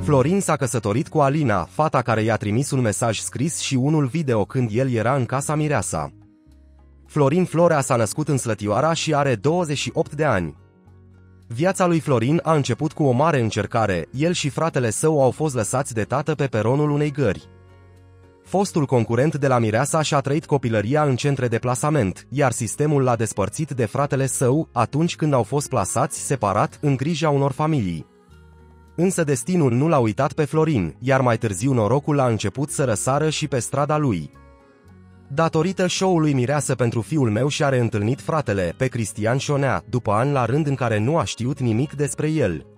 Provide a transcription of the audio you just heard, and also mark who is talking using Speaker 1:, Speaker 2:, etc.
Speaker 1: Florin s-a căsătorit cu Alina, fata care i-a trimis un mesaj scris și unul video când el era în casa mireasa. Florin Florea s-a născut în Slătioara și are 28 de ani. Viața lui Florin a început cu o mare încercare, el și fratele său au fost lăsați de tată pe peronul unei gări. Fostul concurent de la mireasa și-a trăit copilăria în centre de plasament, iar sistemul l-a despărțit de fratele său atunci când au fost plasați separat în grija unor familii. Însă destinul nu l-a uitat pe Florin, iar mai târziu norocul a început să răsară și pe strada lui. Datorită show-ului Mireasă pentru fiul meu și-a reîntâlnit fratele, pe Cristian Șonea, după ani la rând în care nu a știut nimic despre el.